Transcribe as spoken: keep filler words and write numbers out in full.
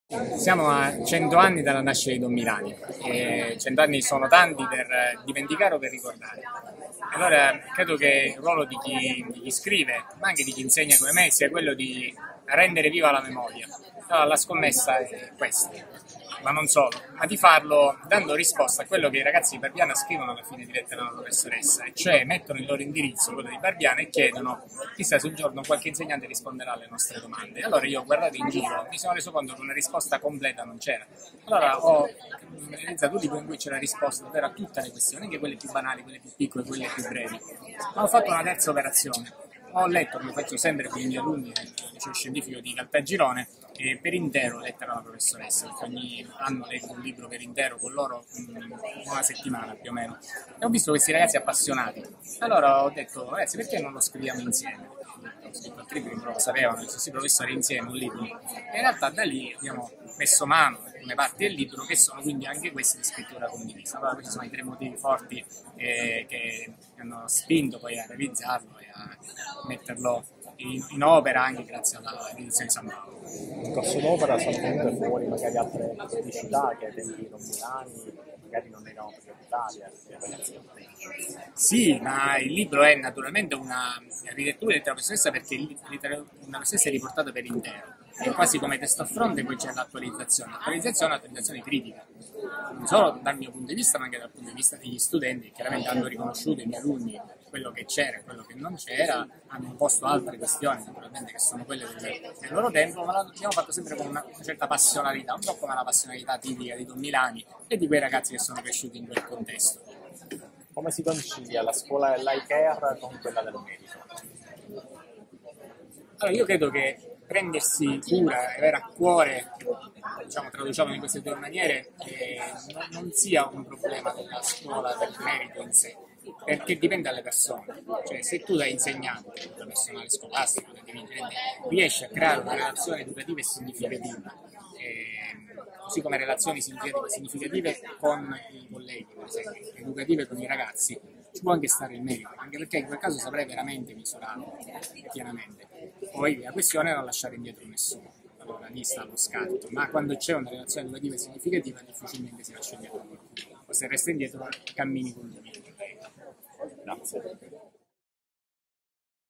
Siamo a cento anni dalla nascita di Don Milani e cento anni sono tanti per dimenticare o per ricordare. Allora credo che il ruolo di chi, di chi scrive, ma anche di chi insegna come me, sia quello di rendere viva la memoria. Allora, la scommessa è questa, ma non solo, ma di farlo dando risposta a quello che i ragazzi di Barbiana scrivono alla fine di lettera alla professoressa, e cioè mettono il loro indirizzo, quello di Barbiana, e chiedono chissà se un giorno qualche insegnante risponderà alle nostre domande. Allora io ho guardato in giro, mi sono reso conto che una risposta completa non c'era. Allora ho realizzato un libro in cui c'era risposta davvero a tutte le questioni, anche quelle più banali, quelle più piccole, quelle più brevi. Ma ho fatto una terza operazione. Ho letto, lo faccio sempre con i miei alunni del liceo scientifico di Caltagirone, e per intero lettera alla professoressa, perché ogni anno leggo un libro per intero con loro, una settimana più o meno, e ho visto questi ragazzi appassionati. Allora ho detto, ragazzi, perché non lo scriviamo insieme? Ho scritto altri libri, non lo sapevano, ho detto sì, professore, insieme un libro. E in realtà da lì abbiamo messo mano a alcune parti del libro, che sono quindi anche queste di scrittura condivisa. Allora questi sono i tre motivi forti eh, che hanno spinto poi a realizzarlo e a metterlo in, in opera, anche grazie alla edizione San Paolo. In corso d'opera sono venute fuori magari altre criticità che ai tempi di Don Milani magari non erano prioritarie per i ragazzi del tempo. Sì, ma il libro è naturalmente una rilettura della professoressa, perché una professoressa è riportata per intero. È quasi come testo a fronte, poi c'è l'attualizzazione. L'attualizzazione è un'attualizzazione critica, non solo dal mio punto di vista, ma anche dal punto di vista degli studenti, che chiaramente hanno riconosciuto, i miei alunni, quello che c'era e quello che non c'era, hanno posto altre questioni, naturalmente, che sono quelle del, del loro tempo, ma l'abbiamo fatto sempre con una, una certa passionalità, un po' come la passionalità tipica di Don Milani e di quei ragazzi che sono cresciuti in quel contesto. Come si concilia la scuola dell'I-Care con quella del merito? Allora, io credo che prendersi cura e avere a cuore, diciamo, traduciamolo in queste due maniere, eh, non, non sia un problema della scuola del merito in sé, perché dipende dalle persone. Cioè, se tu da insegnante, da personale scolastico, da dirigente, riesci a creare una relazione educativa e significativa, eh, così come relazioni significative, significative con i colleghi, per esempio, educative con i ragazzi, ci può anche stare il merito, anche perché in quel caso saprei veramente misurarlo pienamente. Poi la questione è non lasciare indietro nessuno, allora lì sta lo scatto, ma quando c'è una relazione educativa e significativa difficilmente si lascia indietro qualcuno, o se resta indietro cammini con lui. Grazie.